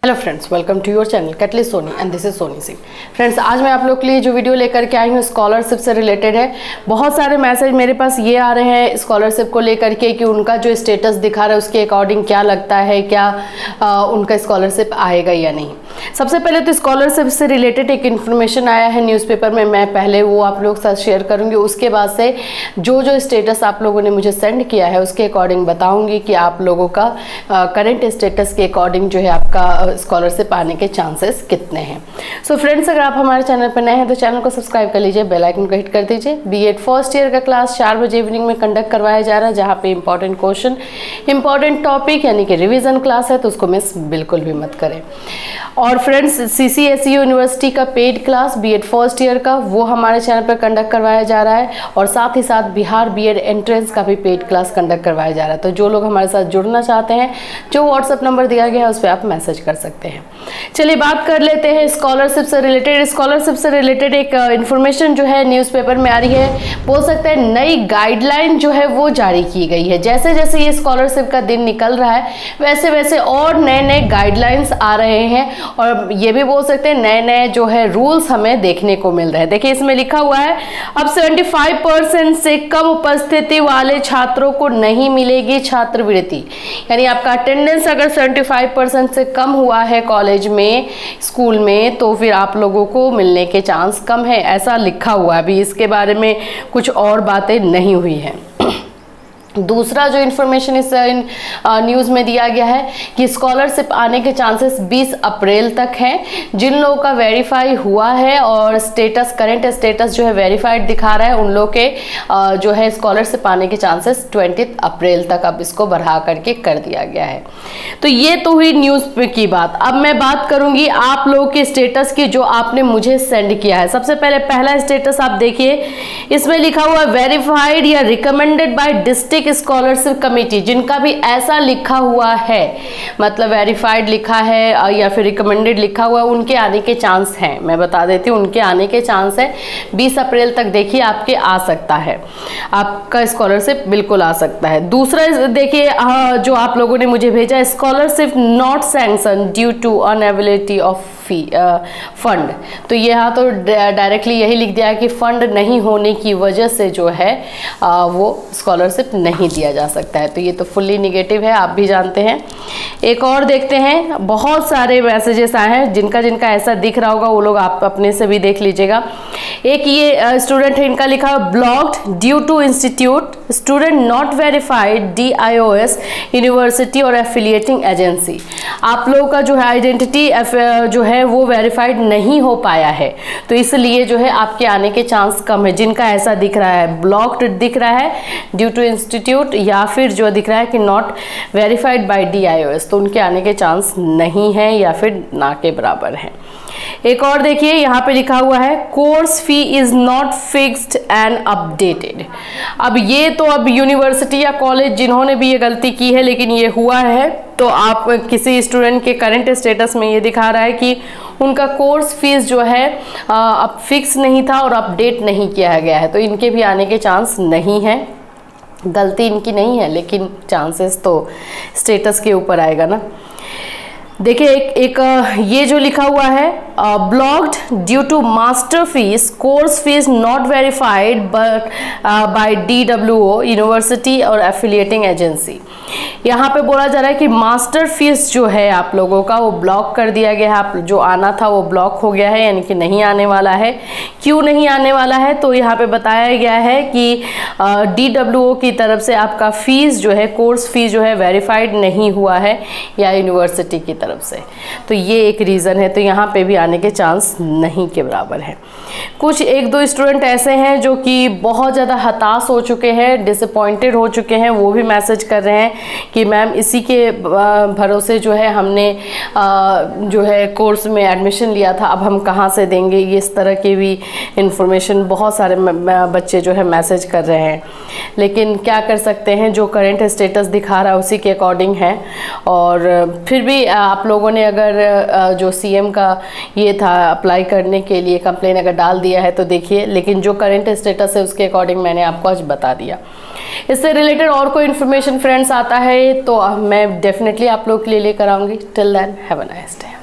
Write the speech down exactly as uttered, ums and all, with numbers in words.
Hello friends, welcome to your channel catalyst Soni and this is Soni Singh. Friends, आज मैं आप लोग के लिए जो वीडियो लेकर के आई हूँ स्कॉलरशिप से रिलेटेड है। बहुत सारे मैसेज मेरे पास ये आ रहे हैं स्कॉलरशिप को लेकर के कि उनका जो स्टेटस दिखा रहा है उसके अकॉर्डिंग क्या लगता है, क्या आ, उनका स्कॉलरशिप आएगा या नहीं। सबसे पहले तो स्कॉलरशिप से रिलेटेड एक इन्फॉर्मेशन आया है न्यूज़पेपर में, मैं पहले वो आप लोग के साथ शेयर करूँगी। उसके बाद से जो जो स्टेटस आप लोगों ने मुझे सेंड किया है उसके अकॉर्डिंग बताऊँगी कि आप लोगों का करेंट स्टेटस के अकॉर्डिंग जो है आपका स्कॉलरशिप आने के चांसेस कितने हैं। सो so फ्रेंड्स, अगर आप हमारे चैनल पर नए हैं तो चैनल को सब्सक्राइब कर लीजिए, बेल आइकन को हिट कर दीजिए। बीएड फर्स्ट ईयर का क्लास चार बजे इवनिंग में कंडक्ट करवाया जा रहा है, जहाँ पे इंपॉर्टेंट क्वेश्चन, इंपॉर्टेंट टॉपिक यानी कि रिवीजन क्लास है, तो उसको मिस बिल्कुल भी मत करें। और फ्रेंड्स, सीसीएसई यूनिवर्सिटी का paid class BEd first year का वो हमारे चैनल पर कंडक्ट करवाया जा रहा है, और साथ ही साथ बिहार बीएड एंट्रेंस का भी पेड क्लास कंडक्ट करवाया जा रहा है। तो जो लोग हमारे साथ जुड़ना चाहते हैं, जो व्हाट्सएप नंबर दिया गया है उस पर आप मैसेज कर सकते हैं। चलिए बात कर लेते हैं स्कॉलरशिप से रिलेटेड। स्कॉलरशिप से रिलेटेड एक इन्फॉर्मेशन जो है न्यूज़पेपर में आ रही है, बोल सकते हैं नई गाइडलाइन जो है वो जारी की गई है। जैसे जैसे ये स्कॉलरशिप का दिन निकल रहा है वैसे वैसे और नए नए गाइडलाइंस आ रहे हैं, और ये भी बोल सकते हैं नए नए जो है रूल्स हमें देखने को मिल रहे हैं। देखिए इसमें लिखा हुआ है, अब पचहत्तर परसेंट से कम उपस्थिति वाले छात्रों को नहीं मिलेगी छात्रवृत्ति। यानी आपका अटेंडेंस अगर पचहत्तर परसेंट से कम हुआ है कॉलेज में, स्कूल में, तो फिर आप लोगों को मिलने के चांस कम है, ऐसा लिखा हुआ है। अभी इसके बारे में कुछ और बातें नहीं हुई हैं। दूसरा जो इन्फॉर्मेशन इस न्यूज़ में दिया गया है कि स्कॉलरशिप आने के चांसेस बीस अप्रैल तक हैं। जिन लोगों का वेरीफाई हुआ है और स्टेटस, करंट स्टेटस जो है वेरीफाइड दिखा रहा है, उन लोग के जो है स्कॉलरशिप आने के चांसेस बीस अप्रैल तक अब इसको बढ़ा करके कर दिया गया है। तो ये तो हुई न्यूज़ पे की बात। अब मैं बात करूंगी आप लोगों के स्टेटस की जो आपने मुझे सेंड किया है। सबसे पहले पहला स्टेटस आप देखिए, इसमें लिखा हुआ वेरीफाइड या recommended by district scholarship committee. जिनका भी ऐसा लिखा हुआ है, मतलब वेरीफाइड लिखा है या फिर रिकमेंडेड लिखा हुआ है, उनके आने के चांस हैं। मैं बता देती हूँ, उनके आने के चांस है बीस अप्रैल तक। देखिए आपके आ सकता है, आपका स्कॉलरशिप बिल्कुल आ सकता है। दूसरा देखिए जो आप लोगों ने मुझे भेजा, scholarship not sanction due to unavailability of fee fund. तो यहाँ तो डायरेक्टली यही लिख दिया है कि फंड नहीं होने की वजह से जो है आ, वो स्कॉलरशिप नहीं दिया जा सकता है। तो ये तो फुल्ली निगेटिव है, आप भी जानते हैं। एक और देखते हैं, बहुत सारे मैसेजेस आए हैं, जिनका जिनका ऐसा दिख रहा होगा वो लोग आप अपने से भी देख लीजिएगा। एक ये स्टूडेंट है, इनका लिखा है blocked due to institute student not verified D I O S university और एफिलिएटिंग एजेंसी। आप लोगों का जो है आइडेंटिटी जो है वो वेरीफाइड नहीं हो पाया है, तो इसलिए जो है आपके आने के चांस कम है। जिनका ऐसा दिख रहा है, ब्लॉक्ड दिख रहा है ड्यू टू इंस्टीट्यूट, या फिर जो दिख रहा है कि not verified by D I O S, तो उनके आने के चांस नहीं है या फिर ना के बराबर है। एक और देखिए यहाँ पे लिखा हुआ है course fee is not fixed and updated. अब ये तो अब यूनिवर्सिटी या कॉलेज जिन्होंने भी ये गलती की है, लेकिन ये हुआ है, तो आप किसी स्टूडेंट के करंट स्टेटस में ये दिखा रहा है कि उनका कोर्स फीस जो है अब फिक्स नहीं था और अपडेट नहीं किया गया है, तो इनके भी आने के चांस नहीं है। गलती इनकी नहीं है, लेकिन चांसेस तो स्टेटस के ऊपर आएगा ना। देखिए एक एक ये जो लिखा हुआ है blocked due to master fees, course fees not verified but by D W O university और एफिलिएटिंग एजेंसी। यहाँ पे बोला जा रहा है कि मास्टर फीस जो है आप लोगों का वो ब्लॉक कर दिया गया है। आप जो आना था वो ब्लॉक हो गया है, यानी कि नहीं आने वाला है। क्यों नहीं आने वाला है, तो यहाँ पे बताया गया है कि डी डब्ल्यू ओ की तरफ से आपका फीस जो है, कोर्स फीस जो है वेरीफाइड नहीं हुआ है या यूनिवर्सिटी की तरफ से, तो ये एक रीज़न है। तो यहाँ पे भी आने के चांस नहीं के बराबर है। कुछ एक दो स्टूडेंट ऐसे हैं जो कि बहुत ज़्यादा हताश हो चुके हैं, डिसअपॉइंटेड हो चुके हैं, वो भी मैसेज कर रहे हैं कि मैम इसी के भरोसे जो है हमने जो है कोर्स में एडमिशन लिया था, अब हम कहाँ से देंगे। ये इस तरह की भी इंफॉर्मेशन बहुत सारे बच्चे जो है मैसेज कर रहे हैं, लेकिन क्या कर सकते हैं, जो करंट स्टेटस दिखा रहा है उसी के अकॉर्डिंग है। और फिर भी आप लोगों ने अगर जो सीएम का ये था अप्लाई करने के लिए कंप्लेन अगर डाल दिया है तो देखिए, लेकिन जो करंट स्टेटस है उसके अकॉर्डिंग मैंने आपको आज बता दिया। इससे रिलेटेड और कोई इन्फॉर्मेशन फ्रेंड्स आता है तो मैं डेफिनेटली आप लोग के लिए लेकर आऊँगी। Till then have a nice day.